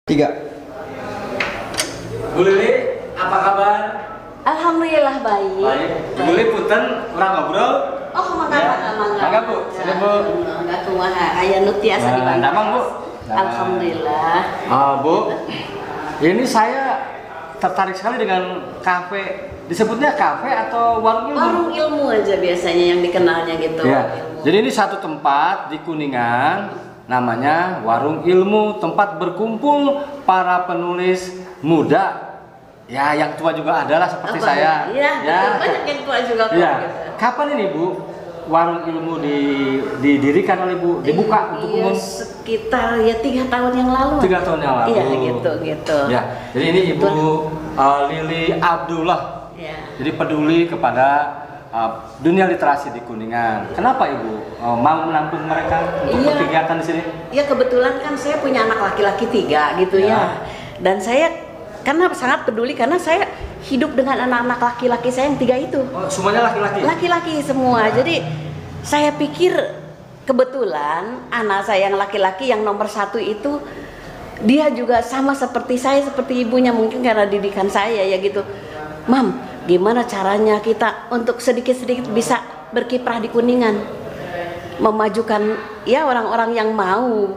Tiga. Bu Lili, apa kabar? Alhamdulillah baik. Baik. Bu Lili punten urang ngobrol. Oh, mangga. Mangga Bu, sini Bu. Enggak kumaha aya nu tiasa dibantu. Damang Bu. Alhamdulillah. Bu, ini saya tertarik sekali dengan kafe. Disebutnya kafe atau warung ilmu? Warung ilmu aja biasanya yang dikenalnya gitu. Ya. Ilmu. Jadi ini satu tempat di Kuningan. Namanya Warung Ilmu, tempat berkumpul para penulis muda. Ya, yang tua juga adalah seperti saya. Iya, ya. betul. Banyak yang tua juga kok. Ya. Gitu. Kapan ini Bu Warung Ilmu didirikan oleh Bu, dibuka untuk umum? Sekitar ya 3 tahun yang lalu. 3 tahun yang lalu. Iya, gitu. Ya. Jadi ini Ibu Lili Abdullah. Ya. Jadi peduli kepada dunia literasi di Kuningan. Kenapa Ibu mau menampung mereka untuk berkegiatan di sini? Ya kebetulan kan saya punya anak laki-laki 3 gitu ya. Dan saya karena sangat peduli karena saya hidup dengan anak-anak laki-laki saya yang 3 itu. Oh, semuanya laki-laki? Laki-laki semua. Jadi saya pikir kebetulan anak saya yang laki-laki yang nomor 1 itu dia juga sama seperti saya, seperti ibunya, mungkin karena didikan saya ya gitu. Mam, gimana caranya kita untuk sedikit-sedikit bisa berkiprah di Kuningan, memajukan ya orang-orang yang mau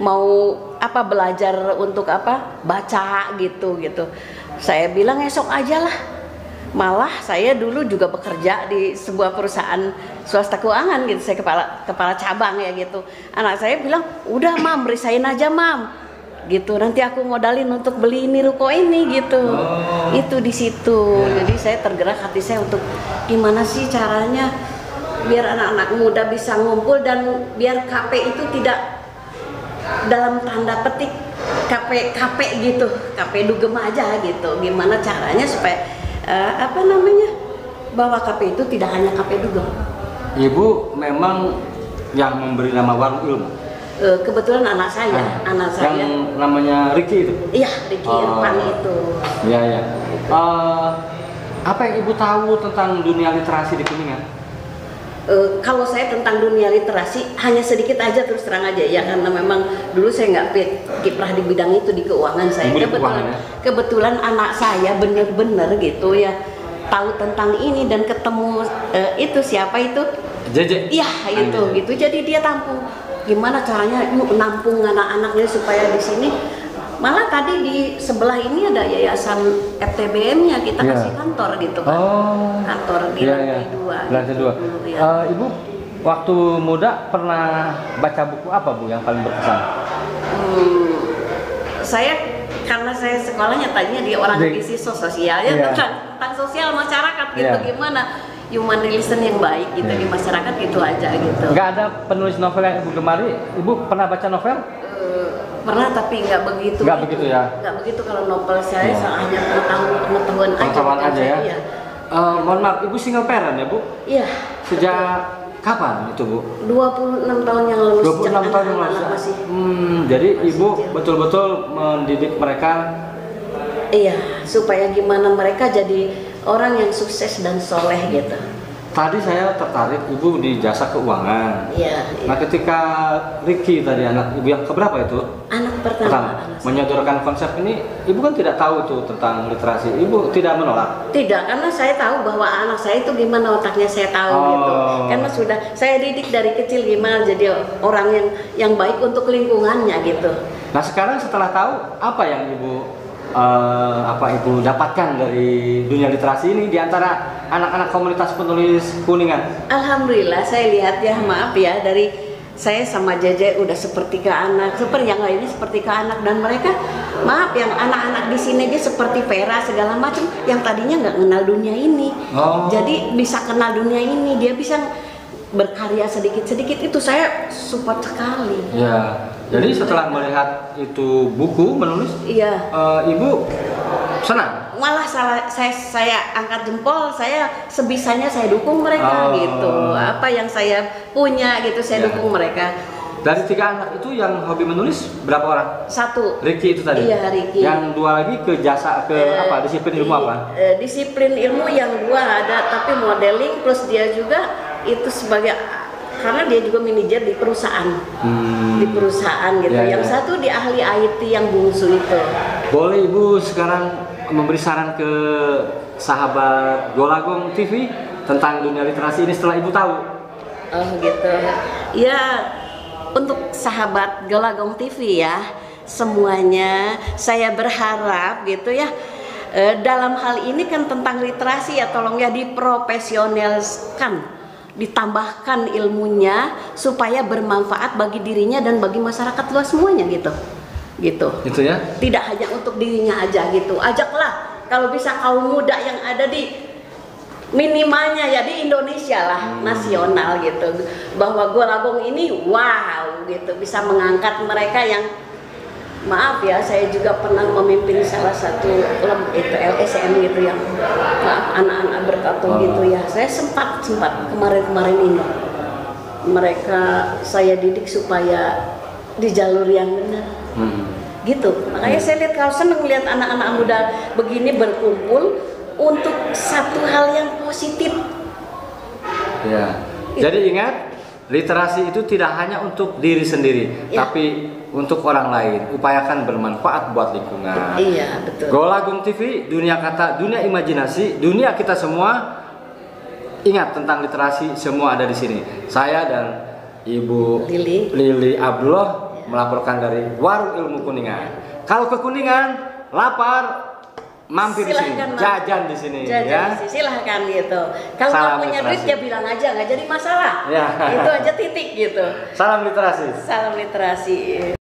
belajar untuk baca gitu. Saya bilang esok aja lah. Malah saya dulu juga bekerja di sebuah perusahaan swasta keuangan gitu, saya kepala cabang ya gitu. Anak saya bilang udah Mam, resign aja Mam gitu, nanti aku modalin untuk beli ini ruko ini gitu. Itu di situ. Jadi saya tergerak hati saya untuk gimana sih caranya biar anak-anak muda bisa ngumpul dan biar KP itu tidak dalam tanda petik KP gitu, KP dugem aja gitu. Gimana caranya supaya bahwa KP itu tidak hanya KP dugem. Ibu memang yang memberi nama Warung Ilmu. Kebetulan anak saya. Yang namanya Ricky itu? Iya, Ricky Irfan itu. Iya. Apa yang Ibu tahu tentang dunia literasi di Kuningan? Kalau saya tentang dunia literasi hanya sedikit aja, terus terang aja ya, karena memang dulu saya nggak kiprah di bidang itu, di keuangan saya. Kebetulan anak saya bener-bener gitu ya tahu tentang ini dan ketemu itu siapa itu? Jeje. Iya itu gitu. Jadi dia tampung. Gimana caranya yuk nampung anak-anaknya supaya di sini. Malah tadi di sebelah ini ada yayasan FTBM-nya, kita kasih kantor gitu kan. Kantor di lantai 2. Lantai 2. Ibu waktu muda pernah baca buku apa Bu yang paling berkesan? Karena saya sekolahnya tadinya di orang gizi sosial ya, tentang sosial masyarakat gitu, gimana human relation yang baik gitu di masyarakat gitu aja gitu. Nggak ada penulis novel yang Ibu gemari? Ibu pernah baca novel? Pernah, tapi nggak begitu. Nggak begitu ya? Nggak begitu. Kalau novel saya hanya pengetahuan aja. Ya? Iya. Mohon maaf, Ibu single parent ya Bu? Iya. Sejak kapan itu Bu? 26 tahun yang lalu. 26 tahun yang lalu masih. Jadi Ibu betul-betul mendidik mereka. Iya, supaya gimana mereka jadi orang yang sukses dan soleh gitu. Tadi saya tertarik Ibu di jasa keuangan. Iya. Nah, ketika Ricky tadi anak Ibu yang keberapa itu? Anak pertama. Menyodorkan konsep ini, Ibu kan tidak tahu tuh tentang literasi. Ibu tidak menolak? Tidak, karena saya tahu bahwa anak saya itu gimana otaknya, saya tahu gitu. Karena sudah saya didik dari kecil gimana jadi orang yang baik untuk lingkungannya gitu. Nah, sekarang setelah tahu apa yang Ibu Ibu dapatkan dari dunia literasi ini di antara anak-anak komunitas penulis Kuningan? Alhamdulillah saya lihat ya, maaf ya, dari saya sama Jeje udah seperti ke anak, seperti yang lainnya seperti ke anak, dan mereka maaf yang anak-anak di sini dia seperti Vera segala macam yang tadinya nggak kenal dunia ini. Jadi bisa kenal dunia ini, dia bisa berkarya sedikit-sedikit, itu saya support sekali. Ya. Jadi setelah melihat itu buku menulis, Ibu senang? Malah saya angkat jempol, saya sebisanya saya dukung mereka gitu. Apa yang saya punya gitu saya dukung mereka. Dari 3 anak itu yang hobi menulis berapa orang? 1. Ricky itu tadi? Iya, Ricky. Yang 2 lagi ke jasa disiplin ilmu apa? Disiplin ilmu yang 2 ada, tapi modeling plus dia juga itu sebagai karena dia juga manajer di perusahaan. Di perusahaan gitu. Ya, Yang ya. satu di ahli IT yang bungsu itu. Boleh Ibu sekarang memberi saran ke sahabat Golagong TV tentang dunia literasi ini setelah Ibu tahu? Oh gitu. Ya, untuk sahabat Golagong TV ya, semuanya saya berharap gitu ya, dalam hal ini kan tentang literasi ya, tolong ya diprofesionalkan, ditambahkan ilmunya supaya bermanfaat bagi dirinya dan bagi masyarakat luas semuanya gitu. Gitu ya. Tidak hanya untuk dirinya aja gitu. Ajaklah kalau bisa kaum muda yang ada di minimalnya ya di Indonesia lah, nasional gitu, bahwa Golagong ini wow gitu, bisa mengangkat mereka yang, maaf ya, saya juga pernah memimpin salah satu itu LSM gitu yang maaf anak-anak bertatung gitu ya. Saya sempat kemarin ini mereka saya didik supaya di jalur yang benar. Gitu. Makanya saya lihat, kalau seneng lihat anak-anak muda begini berkumpul untuk satu hal yang positif. Ya. Jadi ingat, literasi itu tidak hanya untuk diri sendiri, Ya. tapi untuk orang lain. Upayakan bermanfaat buat lingkungan. Iya, betul. Golagong TV, dunia kata, dunia imajinasi, dunia kita semua. Ingat tentang literasi, semua ada di sini. Saya dan Ibu Lili Abdullah melaporkan dari Warung Ilmu Kuningan. Kalau ke Kuningan, lapar, mampir di sini, jajan di sini, ya. Silahkan gitu. Kalau nggak punya duit ya bilang aja, nggak jadi masalah. Ya. Itu aja titik gitu. Salam literasi. Salam literasi.